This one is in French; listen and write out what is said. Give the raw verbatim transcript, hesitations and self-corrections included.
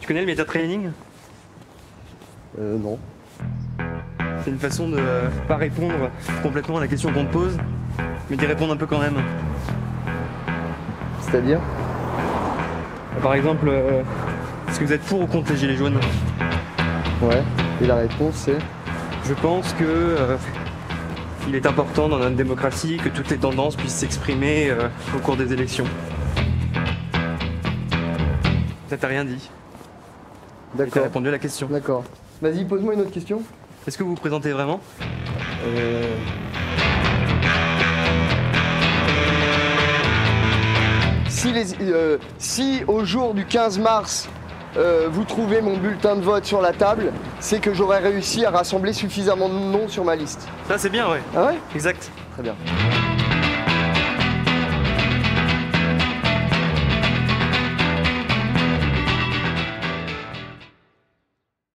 Tu connais le média training? Euh, non. C'est une façon de euh, pas répondre complètement à la question qu'on te pose, mais d'y répondre un peu quand même. C'est-à-dire? Par exemple, euh, est-ce que vous êtes pour ou contre les gilets jaunes? Ouais. Et la réponse c'est? Je pense que euh, il est important dans notre démocratie que toutes les tendances puissent s'exprimer euh, au cours des élections. Ça t'a rien dit. T'as D'accord. répondu à la question. D'accord. Vas-y, pose-moi une autre question. Est-ce que vous vous présentez vraiment? Euh... Si, les, euh, si au jour du quinze mars, euh, vous trouvez mon bulletin de vote sur la table, c'est que j'aurais réussi à rassembler suffisamment de noms sur ma liste. Ça c'est bien, ouais. Ah ouais? Exact. Très bien.